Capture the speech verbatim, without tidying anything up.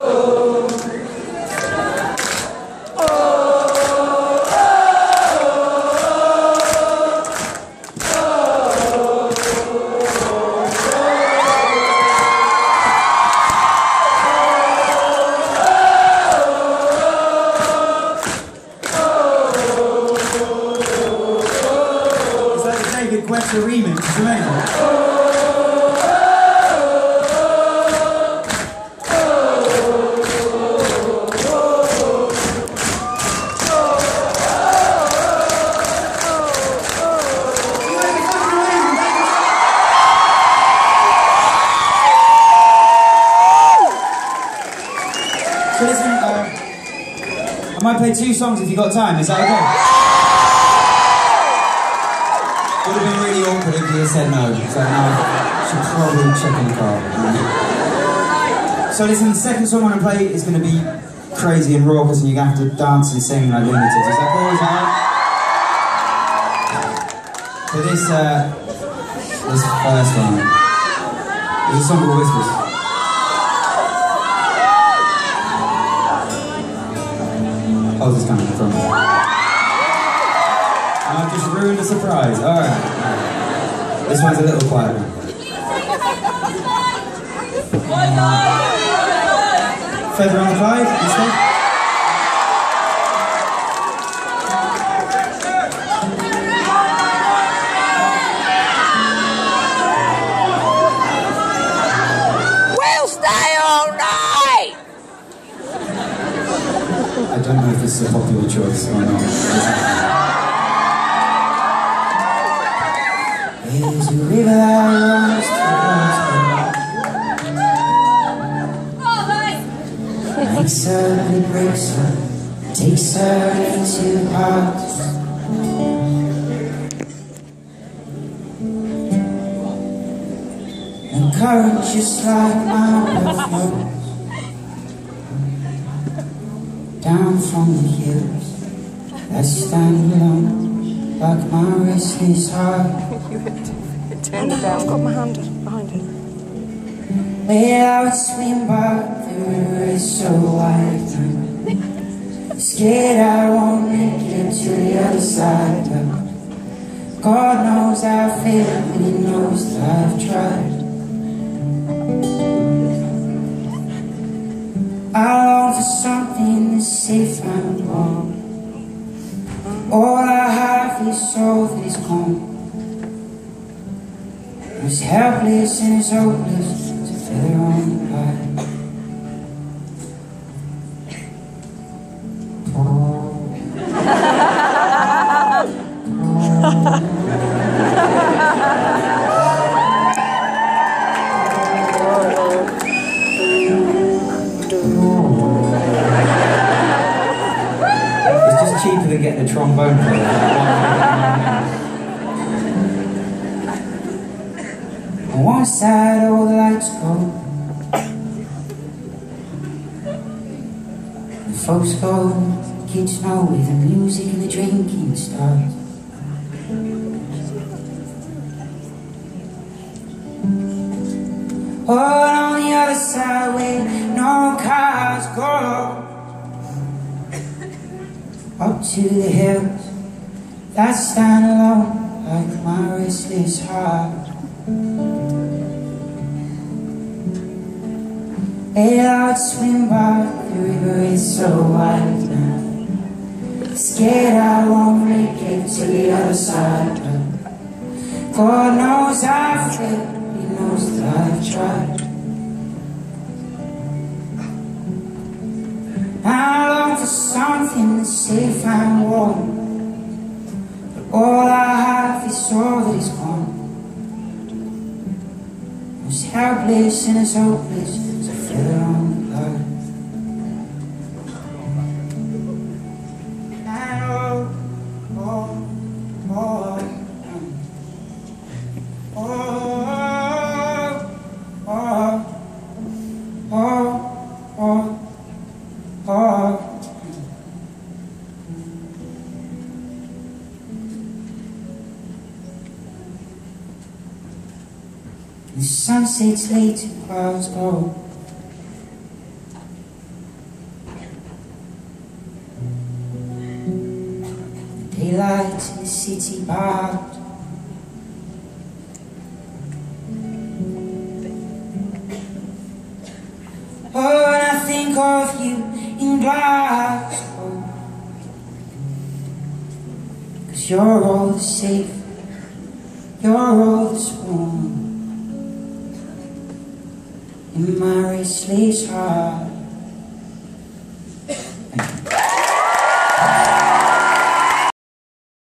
Questa remix, it's amazing. So listen, uh, I might play two songs if you've got time, is that okay? Would have been really awkward if you had said no, so now I should probably check in the car. So listen, the second song I'm going to play is going to be crazy and raucous and you're going to have to dance and sing like lunatics. Is that cool? Is that right? So this, uh, this first one is a song called Whispers. Oh, this is coming from me. I've just ruined the surprise. Alright. This one's a little quieter. Feather on the Clyde, instead. We'll stay all night! I don't know if this is a popular choice or not. There's a river that runs to the makes her and breaks her, takes her into hearts. And current just like my blood flows down from the hills that stand alone, like my restless heart. Turned it down, got my hand behind it. Well, I would swim, but the river is so wide. Scared I won't make it to the other side. But God knows I've failed, and He knows that I've tried. I long for something that's safe and warm. All I have is soul that is gone. As helpless and as hopeless as a feather on the pie. It's just cheaper than getting a trombone player. On one side all the lights go, the folks go, the kids know where the music and the drinking starts. All on the other side where no cars go, up to the hills that stand alone like my restless heart. Well, I would swim, but the river is so wide now. Scared I won't make it to the other side. God knows I've failed, He knows that I've tried. I long for something that's safe and warm, but all I have is all that is gone. As helpless and as hopeless as a feather on the cloud. And oh, oh, oh, oh, oh, oh, oh, oh. The sun sets late and clouds go. lights in the city park. Oh, when I think of you in Glasgow, 'cause you're all the safe, you're all the warm in my restless heart.